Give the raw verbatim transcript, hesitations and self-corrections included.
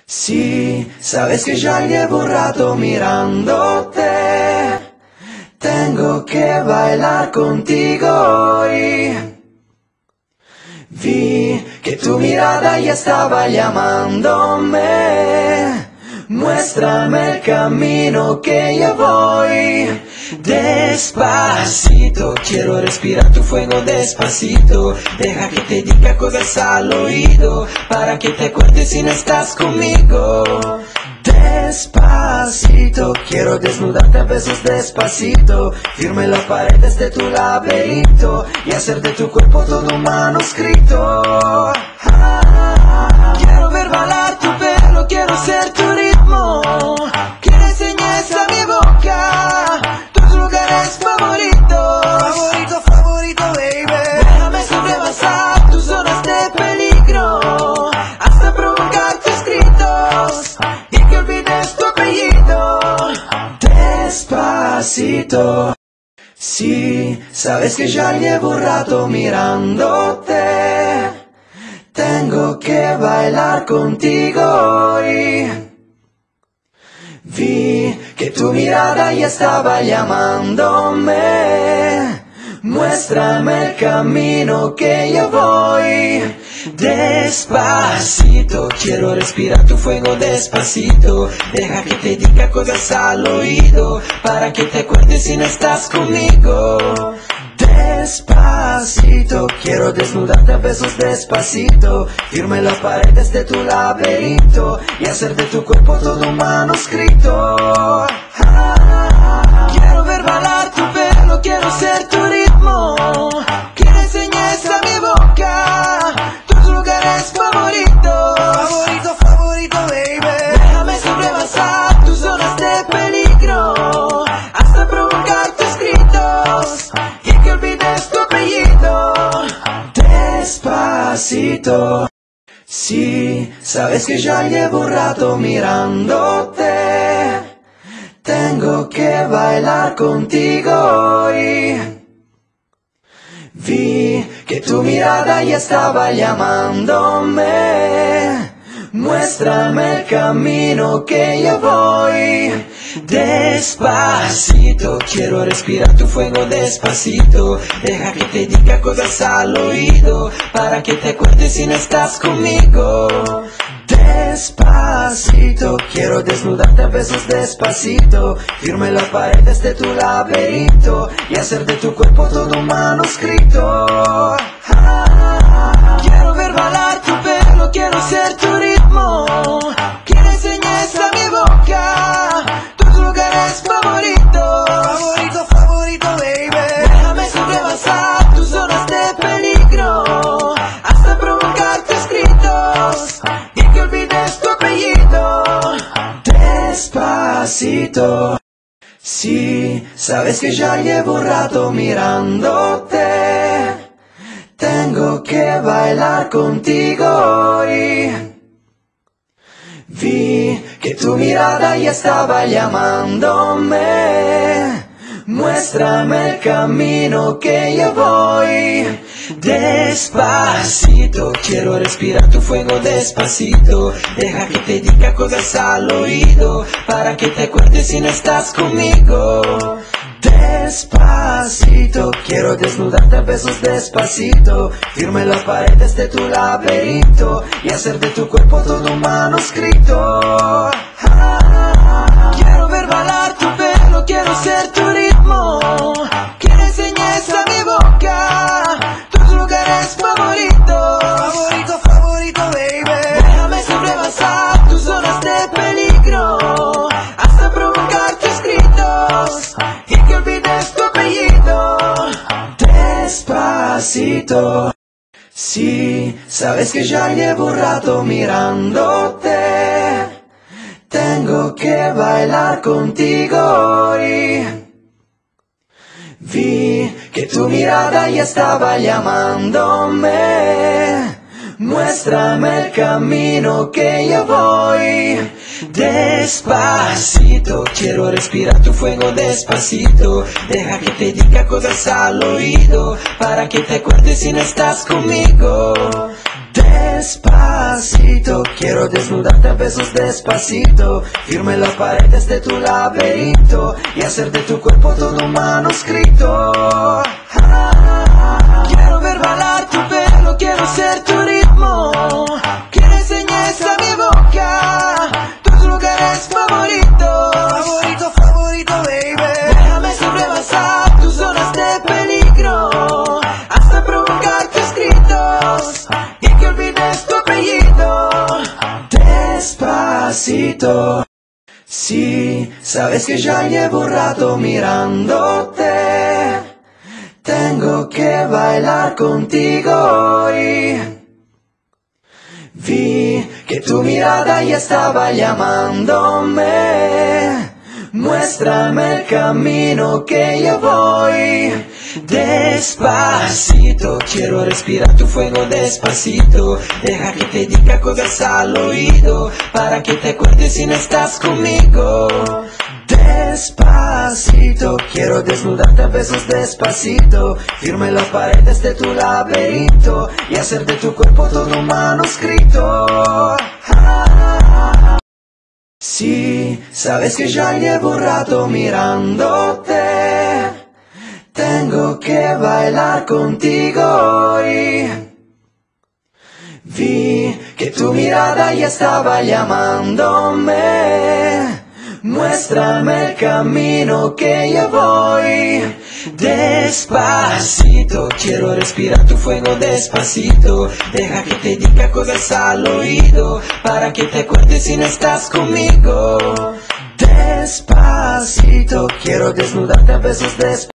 Sí, sabes que ya llevo un rato mirándote. Tengo que bailar contigo hoy. Vi que tu mirada ya estaba llamándome. Muéstrame el camino que yo voy. Despacito, quiero respirar tu fuego despacito. Deja que te diga cosas al oído, para que te acuerdes si no estás conmigo. Despacito, quiero desnudarte a besos despacito. Firme las paredes de tu laberinto y hacer de tu cuerpo todo un manuscrito. Ah, quiero ver bailar tu pelo, quiero ser tu ritmo. Que le enseñes a mi boca tus lugares favoritos. Favorito, favorito, baby. Déjame sobrepasar tus zonas de peligro hasta provocar tus gritos y que olvides tu apellido. Despacito. Sí, sabes que ya llevo un rato mirándote. Tengo que bailar contigo hoy. Vi que tu mirada ya estaba llamándome. Muéstrame el camino que yo voy. Despacito, quiero respirar tu fuego despacito. Deja que te diga cosas al oído, para que te acuerdes si no estás conmigo. Despacito, quiero desnudarte a besos despacito. Firme las paredes de tu laberinto y hacer de tu cuerpo todo un manuscrito. Ah, quiero ver bailar tu pelo, quiero ser tu ritmo. Que le enseñes a mi boca tus lugares favoritos. Favorito, favorito, baby. Déjame sobrepasar tus zonas de peligro hasta provocar tus gritos y que olvides tu apellido. Despacito. Sí, sabes que ya llevo un rato mirándote. Tengo que bailar contigo hoy. Vi que tu mirada ya estaba llamándome. Muéstrame el camino que yo voy. Despacito, quiero respirar tu fuego despacito. Deja que te diga cosas al oído, para que te acuerdes si no estás conmigo. Despacito, quiero desnudarte a besos despacito. Firme las paredes de tu laberinto y hacer de tu cuerpo todo un manuscrito. Ah, quiero ver bailar tu pelo, quiero ser tu ritmo. Que le enseñes a mi boca tus lugares favoritos. Favorito, favorito, baby. Déjame sobrepasar tus zonas de peligro hasta provocar tus gritos y que olvides tu apellido. Despacito. Sí, sabes que ya llevo un rato mirándote. Tengo que bailar contigo hoy. Vi que tu mirada ya estaba llamándome. Muéstrame el camino que yo voy. Despacito, quiero respirar tu fuego despacito. Deja que te diga cosas al oído, para que te acuerdes si no estás conmigo. Despacito, quiero desnudarte a besos despacito. Firme las paredes de tu laberinto y hacer de tu cuerpo todo un manuscrito. Ah, quiero ver bailar tu pelo, quiero ser tu ritmo. Que le enseñes a mi boca tus lugares favoritos. Favorito, favorito, baby. Déjame sobrepasar tus zonas de peligro hasta provocar tus gritos y que olvides tu apellido. Despacito. Sí, sabes que ya llevo un rato mirándote. Tengo que bailar contigo hoy. Vi que tu mirada ya estaba llamándome. Muéstrame el camino que yo voy. Despacito, quiero respirar tu fuego despacito. Deja que te diga cosas al oído, para que te acuerdes si no estás conmigo. Despacito, quiero desnudarte a besos despacito, firme las paredes de tu laberinto y hacer de tu cuerpo todo un manuscrito. Ah, quiero ver bailar tu pelo, quiero ser tu ritmo, que le enseñes a mi boca tus lugares favoritos. Favorito, favorito, baby. Déjame sobrepasar tus zonas de peligro hasta provocar tus gritos y que olvides tu apellido. Despacito, si sabes que ya llevo un rato mirándote, tengo que bailar contigo hoy. Vi que tu mirada ya estaba llamándome, muéstrame el camino que yo voy. Despacito, quiero respirar tu fuego despacito, deja que te diga cosas al oído, para que te acuerdes si no estás conmigo. Despacito, quiero desnudarte a besos despacito, firme las paredes de tu laberinto y hacer de tu cuerpo todo un manuscrito. Ah, si sabes que ya llevo un rato mirándote, tengo que bailar contigo hoy. Vi que tu mirada ya estaba llamándome, muéstrame el camino que yo voy. Despacito, quiero respirar tu fuego despacito, deja que te diga cosas al oído, para que te acuerdes si no estás conmigo. Despacito, quiero desnudarte a besos despacito.